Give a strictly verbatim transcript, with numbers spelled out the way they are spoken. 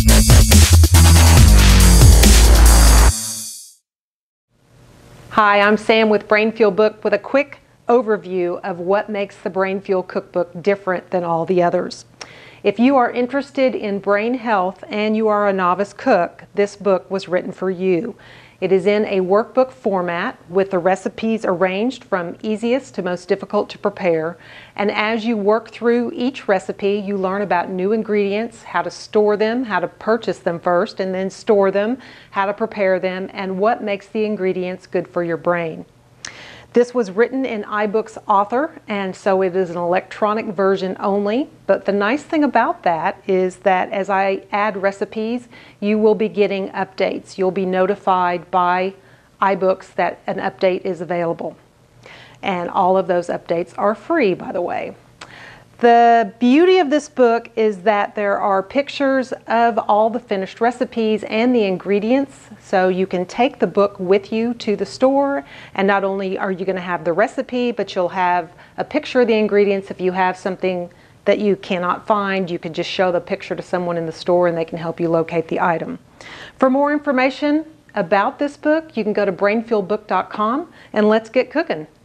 Hi, I'm Sam with Brain Fuel Book with a quick overview of what makes the Brain Fuel Cookbook different than all the others. If you are interested in brain health and you are a novice cook, this book was written for you. It is in a workbook format with the recipes arranged from easiest to most difficult to prepare. And as you work through each recipe, you learn about new ingredients, how to store them, how to purchase them first and then store them, how to prepare them, and what makes the ingredients good for your brain. This was written in iBooks Author, and so it is an electronic version only. But the nice thing about that is that as I add recipes, you will be getting updates. You'll be notified by iBooks that an update is available. And all of those updates are free, by the way. The beauty of this book is that there are pictures of all the finished recipes and the ingredients, so you can take the book with you to the store, and not only are you going to have the recipe, but you'll have a picture of the ingredients. If you have something that you cannot find, you can just show the picture to someone in the store and they can help you locate the item. For more information about this book, you can go to brain fuel book dot com, and let's get cooking.